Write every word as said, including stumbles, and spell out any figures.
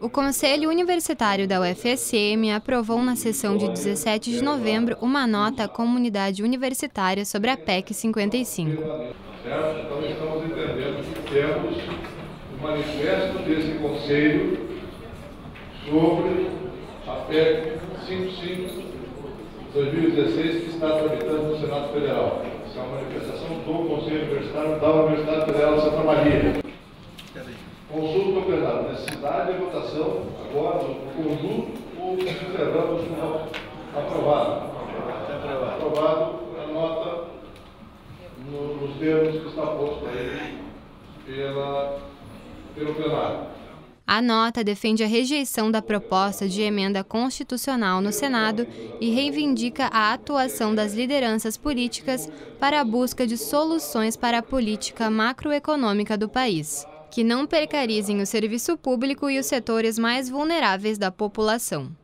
O Conselho Universitário da U F S M aprovou na sessão de dezessete de novembro uma nota à comunidade universitária sobre a P E C cinquenta e cinco. Certo? Então estamos entendendo que temos o manifesto desse Conselho sobre a P E C cinquenta e cinco de dois mil e dezesseis que está tramitando no Senado Federal. Essa é uma manifestação do Conselho Universitário da Universidade Federal de Santa Maria. Consulta ao plenário, necessidade de votação agora no conjunto ou observamos como aprovado. Aprovado a nota no, nos termos que está posto aí pela, pelo plenário. A nota defende a rejeição da proposta de emenda constitucional no Senado e reivindica a atuação das lideranças políticas para a busca de soluções para a política macroeconômica do país, que não precarizem o serviço público e os setores mais vulneráveis da população.